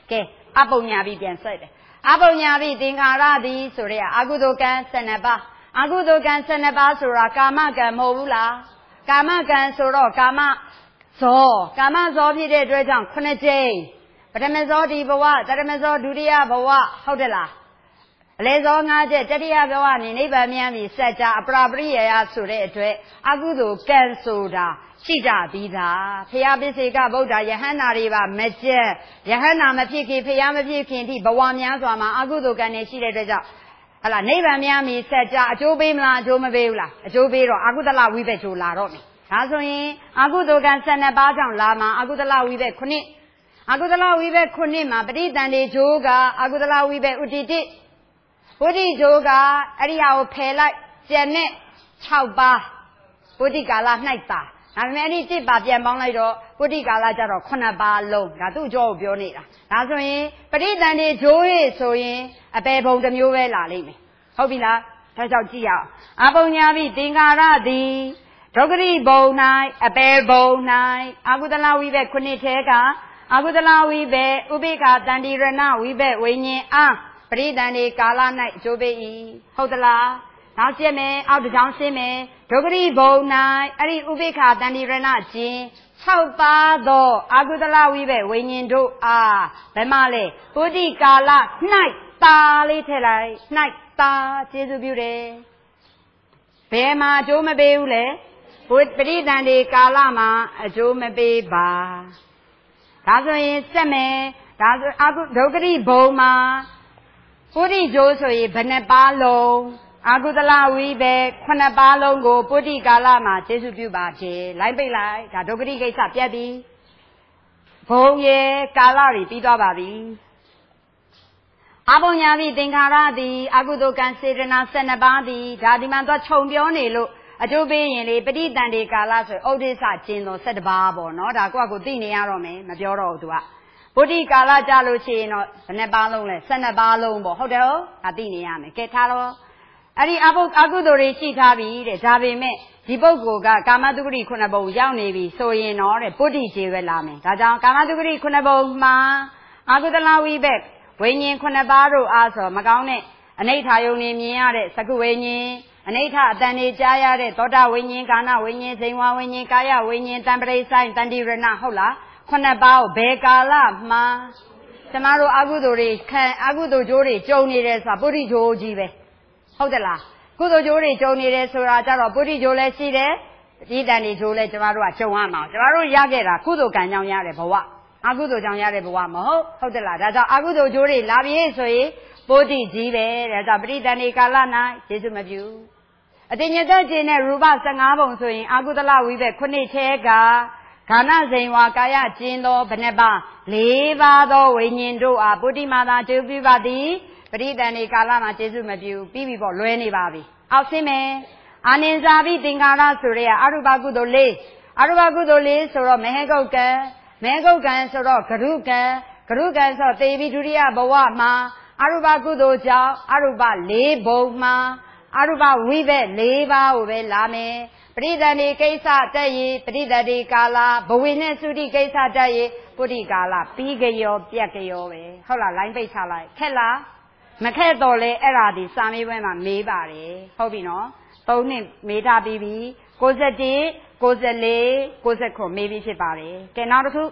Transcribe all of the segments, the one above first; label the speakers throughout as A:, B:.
A: Ke Apunyabi can say it. Apunyabi Dingaradi Surya Agudokan Senaba Agudokan Senaba Sura Kamakan Movula Kamakan Suro Kama So Kama Zobi de Drejan Kunaje but a Mezodi Bawa, that a Mezo Dudia Bawa, Hodela. Lezonga Jedia Bawani, neighbor Miami, Saja, Abrabria Sure, Agudo, Kensoda, Shida, Bida, Piabisica, Boda, Yahana Riva, Meche, Yahana Mapiki, Piamapiki, Bawamiazama, Agudo Ganeshi, Ala neighbor Miami, Saja, Jobimla, Jomavela, Jobiro, Agudala, Wibetu, La Romi. Azoi, Agudo Gansana Bajan Lama, Agudala, Wibe Kuni. Agudala Wibe Kunima, Britani Joga, Agudala Wibe Uditi. Udi Joga, Ariao Pela, Janet, Chauba, Budigala Naita. And many tip Babian Bonado, Budigala Jaro, Konaba Low, Natu Jo Bionita. Azoi, Britani Joy, so in a bebo the Muela Limi. Hobila, Tajia. Abonyavi Dingaradi, Dogri Bonai, a bear bonai, Agudala Wibe Kunitega. Agudala Wibe, Ubika, Dandirana, Wibe, Winnie, Pridani, Kala, Night, Jobe, Hodala, Nauseme, out the Johnsime, Dogri Bonai, Ari Ubika, Dandirana, Jin, Chaupado, Agudala Wibe, Winnie, do, Bemale, Budi Kala, Night, Ta, Little, Night, Ta, Jesu Beauty. Bema, Jome Beule, Put Pridani, Kalama, Jome Beba. That's why Seme, that's Dogri Boma, Pudi Josui, Benebalo, Agudala Wibe, Panabalo go, Pudi Galama, Jesu Bubache, Libe Lai, Dogri Gesa Piabi, Poye, Galari, Pidababi. Abonyavi, Dingaradi, Agudo Considerna Senabadi, Dadimanda Chombionelo. Adobe in Petit and the Galas, Odessa Chino, said Babo, not a Guagudini Arome, Majoro Dua. Budi Gala Jalucino, Nebalone, Senabalo, Hotel, Adinian, Ketalo. Ari Agudori Chitabi, the Javi me, Dibogo, Gamaduri Kunabo, Young Navy, so in or a Budi Jivelame. Tajan Gamaduri Kunabo, Ma, Agudala Webek, Wayne Kunabaro, also, Magone, an 8 Miare, Sagueni. Anita, Dani Jaya, Tota Winnie, Gana, Winnie, Zingwa, Winnie, Kaya, Winnie, Tambray, Sign, Tandirana, Hola, Konabao, Begala, Ma, Samaro Agudori, Agudo Jori, Joni, Buri Jojive. Hodela, Gudo Jori, Joni, Surata, Buri Jole, Side, Idani Jole, Jamaro, Joama, Jamaro Yagera, Kudo Ganyan Yare, Boa, Agudo Janyare Boamo, Hodela, that's Agudo Jori, Lavie, Soe, Bodi Jive, that's a Britani Kalana, Jesu Mabu. A dinner dinner, Ruba Sangabon, so in Agudala, we be Kunitega, Kana Zenwa, Kaya, Jindo, Beneba, Levado, Winindo, Budimada, Jubivadi, Britani Kalana, Jesu Mabu, Bibi, Lueni Babi. Alcime, Aninzabi, Dingara, Suria, Arubagudo Le, Soro, Megogan, Soro, Karugan, so David Juria, Boama, Arubagudo Ja, Aruba, Le, Boma. Aruba Wibe, Leva, Ube Lame, Bridani Kesa Day, Bridadi Gala, Bowine Sudi Kesa Day, Budi Gala, Bigayo, Biagayo, Hola, Line Betala, Kella, Macadole, Eradi, Sami Wema, Mebari, Hobino, Boni, Meta Bibi, Gozadi, Gozale, Gozako, maybe Shibari, Kenarku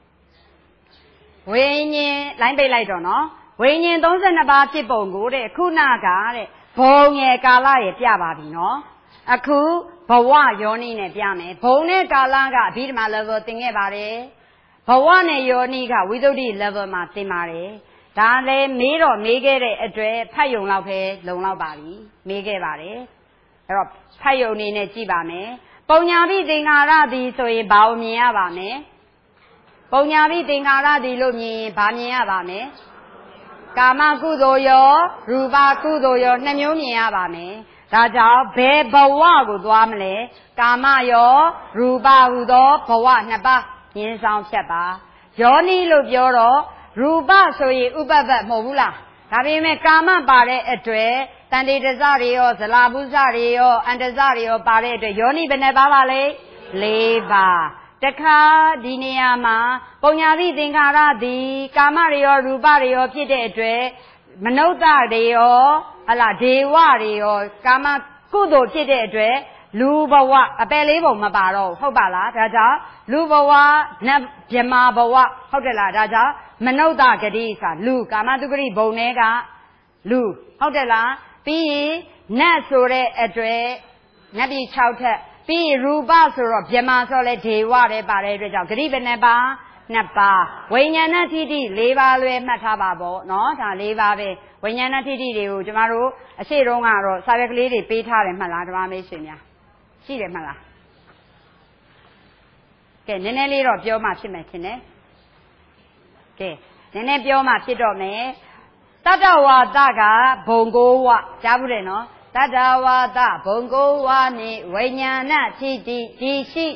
A: Wayne, Line Beladono, Wayne don't send about Chibongo, Kunaga. Pong Gala, Piababino. A coup, Bawa Yoni, Piame, Pone Galaga, Bidma level thing about it. Pawane Yonika, Widodi level Matimare. Dale, Miro, Mege, a dre, Payon Laupe, Lona Bari, Mege Bari. Payoni Jibame. Ponyavi Dingaradi, so a Baumia Bame. Ponyavi Dingaradi Lumi, Bamia Bame. Kama Kudoyo, Ruba Kudoyo, Namumia Bame. Raja, Be Bawa Guamle, Kama Yo, Ruba Udo, Bawa Naba, in Sound Cheba. Johnny Lubioro, Ruba Soy Uba Mobula. Kabime Kama Bare a tray, Tandi Desario, Labuzario, and Desario Bare, Yoni Benebavale, Leva. တခါဒီနေရာမှာပုံညာတိသင်္ခါရသည်ကာမတွေရောရူပတွေရောဖြစ်တဲ့အတွက်မနုဿတွေရောဟလာဒေဝတွေရောကာမကုသိုလ်ဖြစ်တဲ့အတွက်လူဘဝအပယ်လေးပုံမပါတော့ဟုတ်ပါလားဒါကြောင့်လူဘဝနတ်ဗြဟ္မာဘဝဟုတ်တယ်လားဒါကြောင့်မနုဿဂတိဆိုတာလူကာမတုဂတိဘုံတွေကလူဟုတ်တယ်လားပြီးရင်နတ်ဆိုတဲ့အတွက်နတ်ပြည်6ထက်ပြီးရူပဆိုတော့ဗြဟ္မာဆိုလဲဒေဝတွေပါတဲ့အတွက်ကြောင့်ဂတိဘယ်နှပါ2ပါဝိညာဏထိတိ4ပါလွယ်မှတ်ထားပါပေါ့နော်ဒါ4ပါပဲဝိညာဏထိတိတွေကိုကျမတို့အရှိတုန်းကတော့စာရွက်ကလေးတွေပေးထားတယ်မှတ်လားဓမ္မမိတ်ဆွေများရှိတယ်မှတ်လားကဲနည်းနည်းလေးတော့ပြောမှဖြစ်မယ်ထင်တယ်ကဲနည်းနည်းပြောမှဖြစ်တော့မယ်တတ္တဝါဒကဘုံကိုဝကြားဘူးတယ်နော်တတ္တဝါဒဘုံကိုဝနိဝိညာဏထိတိဒီရှိ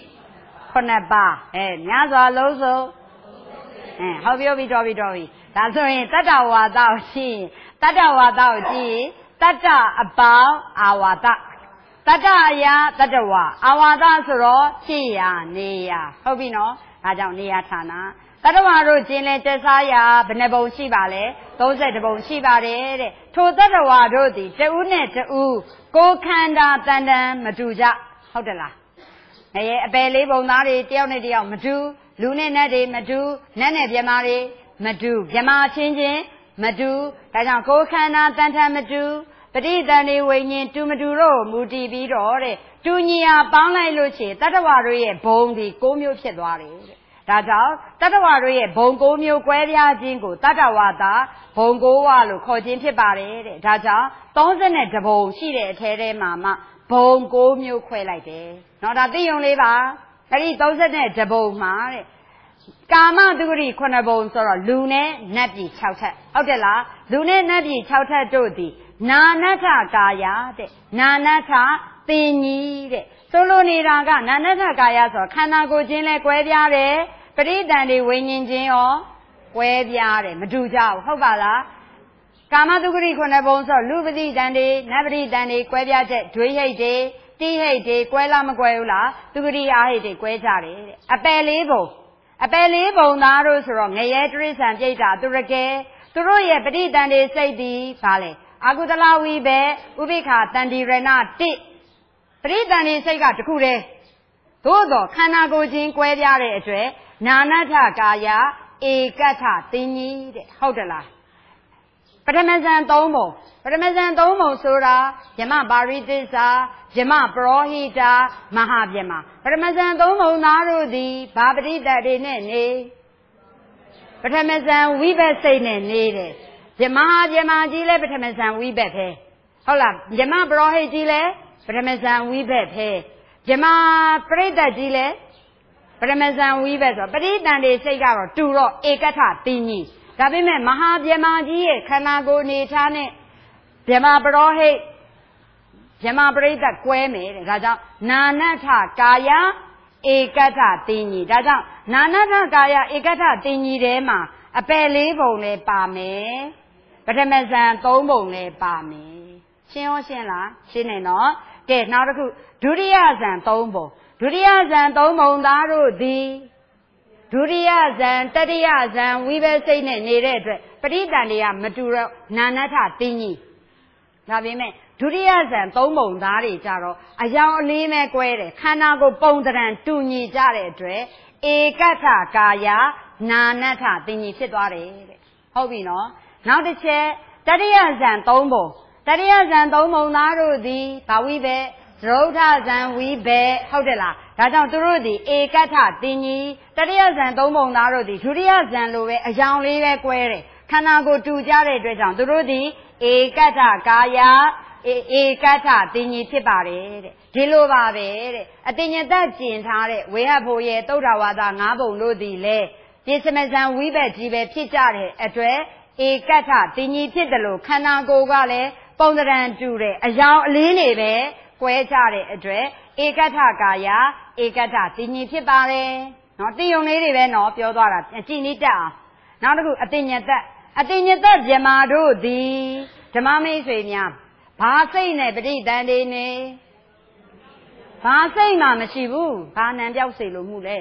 A: 9ပါးများစွာလုံးစုံဟုတ်ပြီတော်ပြီဒါဆိုရင်တတ္တဝါဒကိုရှိရင်တတ္တဝါဒကိုကြည့်တတ္တအပေါင်းအာဝါဒတတ္တအရာတတ္တဝါအာဝါဒဆိုတော့ဖြစ်ရာနေရာဟုတ်ပြီနော်ဒါကြောင့်နေရာဌာနတတ္တဝါတို့ကျင်လဲတက်စားရာဘယ်နှပုံရှိပါလဲ32ပုံရှိပါတယ်တဲ့ထိုတတ္တဝါတို့သည်တဦးနဲ့တဦးကိုယ်ခန္ဓာတန်တန်မတူကြဟုတ်တယ်လားအပယ်လေးပုံသားတွေတယောက်နဲ့တယောက်မတူလူနဲ့နတ်တွေမတူနတ်နဲ့ဗြဟ္မာတွေမတူဗြဟ္မာချင်းချင်းမတူဒါကြောင့်ကိုယ်ခန္ဓာတန်တန်မတူပဋိသန္ဓေဝိညာဉ်တူမတူတော့မူတည်ပြီးတော့တဲ့တူညီအားပေါင်းလိုက်လို့ရှိရင်တတ္တဝါတို့ရဲ့ဘုံဒီ6မျိုးဖြစ်သွားတယ်တဲ့ဒါကြောင့်တတ္တဝါတို့ရဲ့ဘုံ6မျိုးကွဲပြားခြင်းကိုတတ္တဝါသာဘုံ9ဝလို့ခေါ်ခြင်းဖြစ်ပါတယ်တဲ့ဒါကြောင့်32ဘုံရှိတဲ့အထဲထဲမှာမှဘုံ6မျိုးခွဲလိုက်တယ်နော်ဒါသိုံလေးပါအဲ့ဒီ32ဘုံမှာတဲ့ကာမတုဂတိ9ဘုံဆိုတော့လူနဲ့နတ်ပြည်6ထက်ဟုတ်တယ်လားလူနဲ့နတ်ပြည်6ထက်တို့သည်နာနထကာယတဲ့နာနထသင်ကြီးတဲ့ဆိုလိုနေတာကနာနထကာယဆိုတော့ခန္ဓာကိုယ်ချင်းလဲကွဲပြားတယ်ပရိသန္တိဝိညာဉ်ချင်းရောကွဲပြားတယ်မတူကြဘူးဟုတ်ပါလားကာမတုဂတိ9ဘုံဆိုလူပတိတန်တွေနတ်ပတိတန်တွေကွဲပြားတဲ့ဒွေဟိတ်တွေတိဟိတ်တွေကွဲလားမကွဲဘူးလားတုဂတိအာဟိတ်တွေကွဲကြတယ်တဲ့အပယ်လေးဘုံသားတို့ဆိုတော့ငရဲတိရစ္ဆာန်ပြိတ္တာသူရကဲသူတို့ရဲ့ပဋိသန္ဓေစိတ်သည်ဗာလေအာကုသလဝိဘေဥပိ္ပခာတန္တိရဏတိပဋိသန္ဓေစိတ်ကတခုတည်းသို့သောခန္ဓာကိုယ်ချင်းကွဲပြားတဲ့အတွက်နာနထကာယဧကထသင်ကြီးတဲ့ဟုတ်တယ်လားပထမဇန်3ပုံဆိုတာယမပါရိသစ္စာယမပရောဟိတာမဟာဗြဟ္မာပထမဇန်3ပုံသားတို့သည်ဘာပရိသတ်တွေနဲ့နေပထမဇန်ဝိဘတ်စိတ်နဲ့နေတယ်ဗြဟ္မာကြီးလဲပထမဇန်ဝိဘတ်ပဲဟုတ်လားယမပရောဟိတ်ကြီးလဲပထမဇန်ဝိဘတ်ပဲဗြဟ္မာပရိသတ်ကြီးလဲပထမဇန်ဝိဘတ်ဆိုပရိသတ်တွေစိတ်ကတော့တူတော့ဧကထသင်ကြီးဒါပေမဲ့မဟာဗြဟ္မာကြီးရဲ့ခန္ဓာကိုယ်အနေထားနဲ့ဗြဟ္မာပရောဟိတ်ဗြဟ္မာပရိသတ်ကွဲမယ်တဲ့ဒါကြောင့်နာနထကာယဧကထသင်ကြီးဒါကြောင့်နာနထကာယဧကထသင်ကြီးထဲမှာအပယ်လေးပုံလည်းပါမယ်ပထမဇန်3ပုံလည်းပါမယ်ရှင်းရောရှင်းလားရှင်းနေနော်ကဲနောက်တစ်ခုဒုတိယဇန်3ပုံဒုတိယဇန်3ပုံသားတို့သည်ဒုတိယဇန်တတိယဇန်ဝိဘစိတ်နဲ့နေတဲ့အတွက်ပဋိသန္ဓေကမတူတော့နာနထသင်ကြီးဒါပေမဲ့ဒုတိယဇန်3ပုံသားတွေကြတော့အယောင်အလေးမဲ့ကွဲတယ်ခန္ဓာကိုယ်ပုံတရံတူညီကြတဲ့အတွက်ဧကထကာယနာနထသင်ကြီးဖြစ်သွားတယ်တဲ့ဟုတ်ပြီနော်နောက်တစ်ချက်တတိယဇန်3ပုံသားတို့သည်ဘာဝိဘသရုဋ္ဌဇန်ဝိဘဟုတ်တယ်လားဒါကြောင့်သူတို့သည်ဧကထသင်ကြီးတတိယဇန်3ပုံသားတို့သည်ဒုတိယဇန်လိုပဲအယောင်လေးပဲကွဲတယ်ခန္ဓာကိုယ်တူကြတဲ့အတွက်ကြောင့်သူတို့သည်ဧကထကာယဧကထသင်ကြီးဖြစ်ပါတယ်တဲ့ဒီလိုပါပဲတဲ့အတင်ညတကျင်ထားတဲ့ဝေဟဖို့ရဲ့သုဒ္ဓဝါဒ9ပုံတို့သည်လေပြစ္ဆမဇန်ဝိဘတ်ကြီးပဲဖြစ်ကြတဲ့အတွက်ဧကထသင်ကြီးဖြစ်တယ်လို့ခန္ဓာကိုယ်ကလည်းပုံတရံတူတယ်အယောင်အလေးနေပဲကွဲကြတဲ့အတွက်ဧကထကာယဧကထသင်ကြီးဖြစ်ပါတယ်နော်တိယုံလေးတွေပဲနော်ပြောသွားတာကြည်နိတက်အောင်နောက်တစ်ခုအတင်ညတဗြဟ္မာတို့သည်ဓမ္မမိတ်ဆွေများဘာစိတ်နဲ့ပဋိသန္ဓေနဲ့ဘာစိတ်မှမရှိဘူးဘာနံပြောက်စေလို့မှုလဲ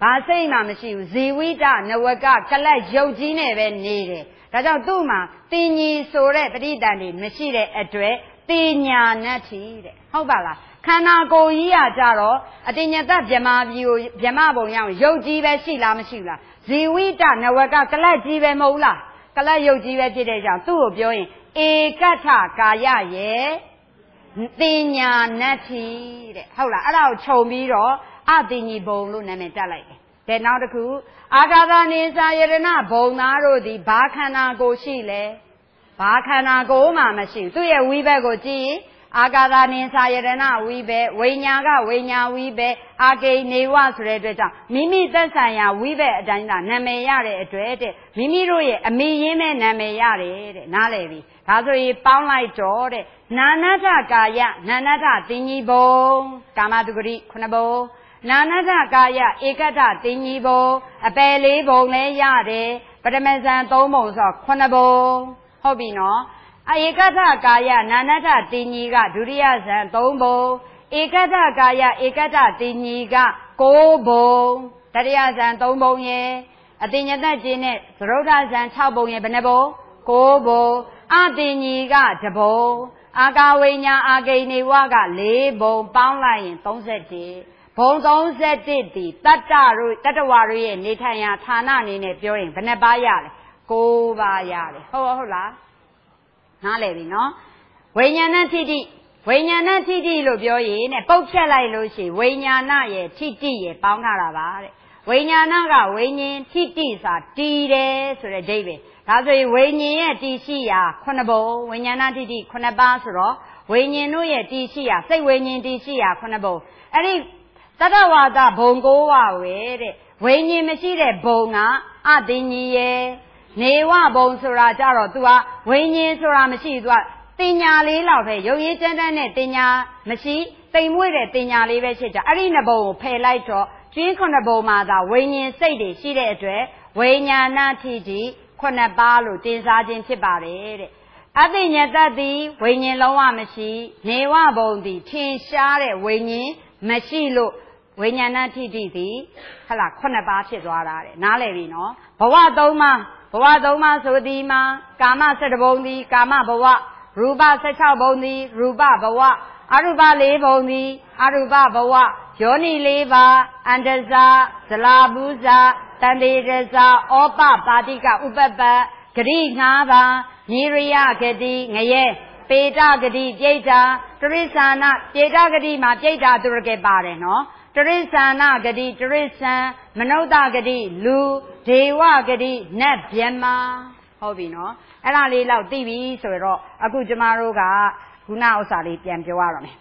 A: ဘာစိတ်မှမရှိဘူးဇီဝိတနဝကကလတ်ရုပ်ကြီးနဲ့ပဲနေတယ်ဒါကြောင့်သူ့မှာတင်ညီဆိုတဲ့ပဋိသန္ဓေမရှိတဲ့အတွက်တင်ညာနတ္ထိတဲ့ဟုတ်ပါလားခန္ဓာကိုယ်ကြီးကကြတော့အတင်ညတဗြဟ္မာပြည်ကိုဗြဟ္မာဘုံရောက်ရုပ်ကြီးပဲရှိလားမရှိဘူးလားဇီဝိတနဝကကလတ်ကြီးပဲမဟုတ်လားကလတ်ရုပ်ကြီးပဲဖြစ်တဲ့ကြောင့်သူ့ကိုပြောရင်ဧကထကာယရဲ့တင်ညာနတ္ထိတဲ့ဟုတ်လားအဲ့ဒါကိုခြုံပြီးတော့အတင်ညီဘုံလို့နာမည်တက်လိုက်တယ်ကဲနောက်တစ်ခုအာဂါသနေစာယရဏဘုံသားတို့သည်ဘာခန္ဓာကိုယ်ရှိလဲဘာခန္ဓာကိုယ်မှမရှိဘူးသူ့ရဲ့ဝိဘက်ကိုကြည့်အာဂါသနေစာယရဏဝိဘက်ဝိညာကဝိညာဝိဘက်အာဂိနေဝဆိုတဲ့အတွက်ကြောင့်မိမိသက်ဆိုင်ရာဝိဘက်အတိုင်းသာနာမည်ရတဲ့အတွက်တဲ့မိမိတို့ရဲ့အမိရင်းမဲ့နာမည်ရတယ်တဲ့နားလည်ပြီဒါဆိုရင်ပေါင်းလိုက်တော့တဲ့နာနတ္ထကာယနာနတ္ထတင်ညီဘုံကာမတုဂရိ9ဘုံနာနတ္ထကာယဧကတ္ထတင်ညီဘုံအပယ်4ဘုံလည်းရတယ်ပထမဇန်3ဘုံဆို9ဘုံဟုတ်ပြီနော်ဧကတ္ထကာယနာနတ္ထတင်ညီကဒုတိယဇန်3ဘုံဧကတ္ထကာယဧကတ္ထတင်ညီက9ဘုံတတိယဇန်3ဘုံရဲ့အတင်ညတကျင်းနဲ့သရုဒ္ဓဇန်6ဘုံရဲ့ဘယ်နှဘုံ9ဘုံအတင်ညီက1ဘုံအာကာဝိညာအာဂိနေဝက4ဘုံပေါင်းလိုက်ရင်31ဘုံ31ဒီတတ္တတို့တတ္တဝါတို့ရဲ့နေထိုင်ရာဌာနအနေနဲ့ပြောရင်ဘယ်နှပါးရလဲ9ပါးရတယ်ဟုတ်လားနားလည်ပြီနော်ဝိညာဏထိတိဝိညာဏထိတိလို့ပြောရင်နဲ့ပုတ်ဖြတ်လိုက်လို့ရှိရင်ဝိညာဏရဲ့ထိတိရဲ့ပေါင်းထားတာပါတဲ့ဝိညာဏကဝိညာဉ်ထိတိစာတည်တယ်ဆိုတဲ့အဓိပ္ပာယ်ဒါဆိုရင်ဝိညာဉ်ရဲ့တည်ရှိရာ9ဘုံဝိညာဏထိတိ9ပါးဆိုတော့ဝိညာဉ်တို့ရဲ့တည်ရှိရာစိတ်ဝိညာဉ်တည်ရှိရာ9ဘုံအဲ့ဒီတတဝါဒဘုံ9ပါးပဲတဲ့ဝိညာဉ်မရှိတဲ့ဘုံကအတင်ညီရဲ့နေဝဘုံဆိုတာကြတော့ तू ဟာဝိညာဉ်ဆိုတာမရှိ तू ကတင်ညာလေးလောက်ပဲရုပ်ရည်တန်းတန်းနဲ့တင်ညာမရှိတိမ်မွေ့တဲ့တင်ညာလေးပဲဖြစ်ကြအဲ့ဒီနှစ်ဘုံကိုဖယ်လိုက်တော့ကျွင်း9ဘုံမှာသာဝိညာဉ်စိတ်တွေရှိတဲ့အတွက်ဝိညာဏထိတိ9ပါးလို့တင်စားခြင်းဖြစ်ပါတယ်တဲ့အသိဉာဏ်တတ်သည်ဝိညာဉ်လုံးဝမရှိနေဝဘုံသည်ထင်ရှားတဲ့ဝိညာဉ်မရှိလို့ဝိညာဏထိတိသည်ဟလာ9ပါးဖြစ်သွားတာတဲ့နားလည်ပြီနော်ဘဝ3ပါးဆိုသည်မှာကာမ7ဘုံသည်ကာမဘဝရူပ16ဘုံသည်ရူပဘဝအရူပ4ဘုံသည်အရူပဘဝယောနိ4ပါးအန္တဇာဇလာဘူးဇာတန်တေရဇာဩပပါတိကဥပပဂတိ5ပါးညီရိယဂတိငရဲပေတဂတိပြိဋ္ဌာတရိစ္ဆာနပေတဂတိမှာပြိဋ္ဌာသူရကေပါတယ်နော်တရိစ္ဆာနဂတိတရိစ္ဆံမနုဿဂတိလူဒေဝဂတိနတ်ဗျမဟုတ်ပြီနော်အဲ့ဒါလေးတော့သိပြီဆိုတော့အခုကျမတို့ကခုနဥစ္စာလေးပြန်ပြောရတော့မယ်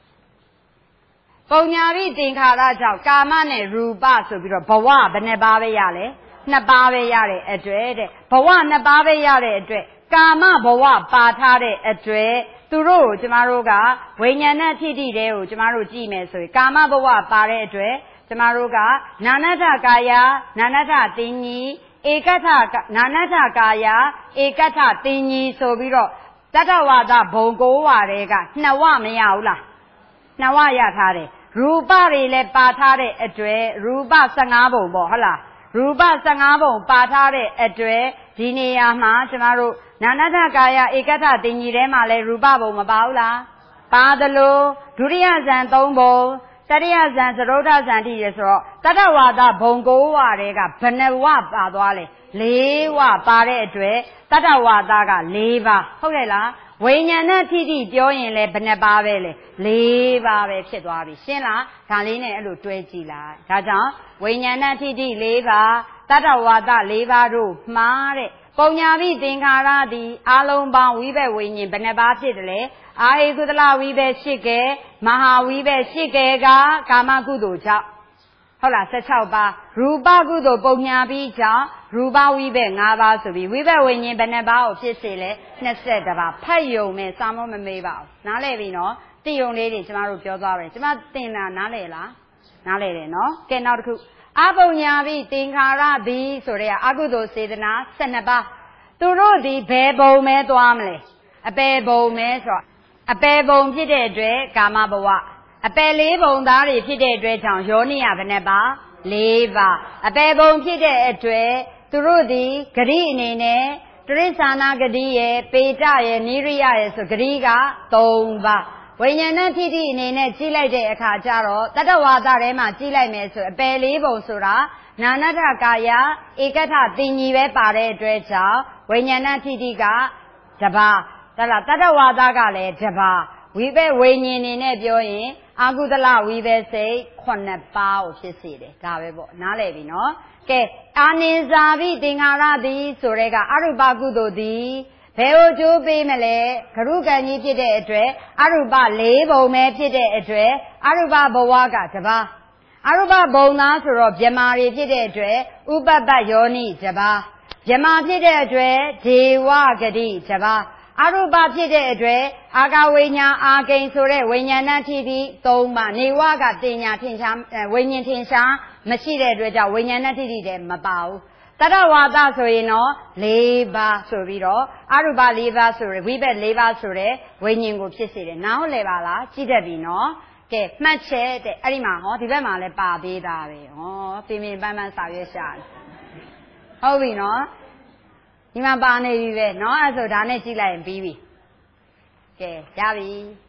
A: ပုံညာပိသင်္ခါရကြောင့်ကာမနဲ့ရူပဆိုပြီးတော့ဘဝဘယ်နှပါးပဲရလဲ2ပါးပဲရတဲ့အတွက်တဲ့ဘဝ2ပါးပဲရတဲ့အတွက်ကာမဘဝပါထားတဲ့အတွက်သူတို့ကိုကျမတို့ကဝိညာဏထိတိတဲ့ကိုကျမတို့ကြည့်မယ်ဆိုရင်ကာမဘဝပါတဲ့အတွက်ကျမတို့ကနာနတ္ထကာယနာနတ္ထတင်ညီဧကတ္ထနာနတ္ထကာယဧကတ္ထတင်ညီဆိုပြီးတော့တတ္တဝါဒဘုံ9ဝါတွေက2ဝမရဘူးလား2ဝရထားတယ်ရူပတွေလည်းပါထားတဲ့အတွက်ရူပ15ဘုံပေါ့ဟုတ်လားရူပ15ဘုံပါထားတဲ့အတွက်ဒီနေရာမှာကျမတို့နာနတ္ထကာယဧကတ္ထတင်ညီထဲမှာလဲရူပဘုံမပါဘူးလားပါသလိုဒုတိယဇန်3ဘုံတတိယဇန်သရုဒ္ဓဇန်တိရဆိုတော့တတ္တဝါဒဘုံ9ဝါတွေကဘယ်နှဝပါသွားလဲ4ဝပါတဲ့အတွက်တတ္တဝါဒက4ပါဟုတ်ကဲ့လားဝိညာဏထိတိပြောရင်လည်းဘယ်နှပါပဲလဲ4ပါပဲဖြစ်သွားပြီရှင်းလားဒါလေးနဲ့အဲ့လိုတွဲကြည့်လိုက်ဒါကြောင့်ဝိညာဏထိတိ4ပါတတ္တဝါဒ4ပါတို့မှားတဲ့ပုံညာပိသင်္ခါရသည်အာလုံးပေါင်းဝိဘက်ဝိညာဉ်ဘယ်နှပါဖြစ်တယ်လဲအာဟိကုသလဝိဘက်8ကဲမဟာဝိဘက်8ကဲကကာမကုသိုလ်ကြောင့်ဟုတ်လား16ပါးရူပကုသိုလ်ပုံညာပိကြောင့်ရူပဝိဘက်5ပါးဆိုပြီးဝိဘက်ဝိညာဉ်ဘယ်နှပါကိုဖြစ်စေလဲ22ပါးဖတ်ယုံမဲ့စာမမမေးပါဘူးနားလည်ပြီနော်တိယုံလေးတွေကျမတို့ပြောသွားတယ်ကျမသင်တာနားလည်လားနားလည်တယ်နော်ကဲနောက်တစ်ခုအပုံညာပိသင်္ခါရသည်ဆိုတဲ့အကုသိုလ်စေတနာ12ပါးသူတို့ဒီဘယ်ဘုံမဲသွားမလဲအပယ်ဘုံမဲဆိုတော့အပယ်ဘုံဖြစ်တဲ့အတွက်ကာမဘဝအပယ်4ဘုံသားတွေဖြစ်တဲ့အတွက်ကြောင့်ယောနိယဘယ်နှပါ 4ပါအပေပုံဖြစ်တဲ့အတွက်သူတို့သည်ဂရိအနေနဲ့တရိစ္ဆာနာဂတိရဲ့ပေတရဲ့နိရိယရဲ့ဆိုဂရိက3ပါဝိညာဏထိတိအနေနဲ့ကြီးလိုက်တဲ့အခါကျတော့တတ္တဝါဒထဲမှာကြီးလိုက်မယ်ဆိုအပေ4ပုံဆိုတာနာနထကာယဧကထတင်ညီပဲပါတဲ့အတွက်ကြောင့်ဝိညာဏထိတိကတပါတတ္တဝါဒကလည်းတပါဝိဘဝိညာဉ်နေနဲ့ပြောရင်အာဟုသလဝိဘစိတ်9ပါးကိုဖြစ်စေတယ်ဒါပဲပေါ့နားလည်ပြီနော်ကဲအာနိဇာပိသင်္ခါရသည်ဆိုတဲ့ကအရူပကုသိုလ်သည်ဘယ်ကိုကျိုးပေးမလဲဂရုကံကြီးဖြစ်တဲ့အတွက်အရူပ4ပုံပဲဖြစ်တဲ့အတွက်အရူပဘဝကတပါအရူပဘုံသားဆိုတော့ဗြဟ္မာတွေဖြစ်တဲ့အတွက်ဥပပတ္ယောနိတပါဗြဟ္မာဖြစ်တဲ့အတွက်ဒေဝဂတိတပါအရူပဖြစ်တဲ့အတွက်အာကဝိညာအာကိဉ္ဆိုတဲ့ဝိညာဏထိတိ3ပါနေဝကတင်ညာထင်ရှားဝိညာဉ်ထင်ရှားမရှိတဲ့အတွက်ကြောင့်ဝိညာဏထိတိလည်းမပါဘူးတတ္တဝါဒဆိုရင်တော့4ပါးဆိုပြီးတော့အရူပ4ပါးဆိုရယ်ဝိဘက်4ပါးဆိုတဲ့ဝိညာဉ်ကိုဖြစ်စေတယ်နားဟုတ်လဲပါလားကြည့်တတ်ပြီနော်ကဲမှတ်ချက်တဲ့အဲ့ဒီမှာဟောဒီဘက်မှာလည်းပါသေးတာပဲဟောပြင်းပြင်းပန်းပန်းစာရွက်ရှာတယ်ဟုတ်ပြီနော်ဒီမှာပါနေပြီပဲเนาะအဲ့ဆိုဒါနဲ့ကြည့်လိုက်ရင်ပြီးပြီကဲရပြီ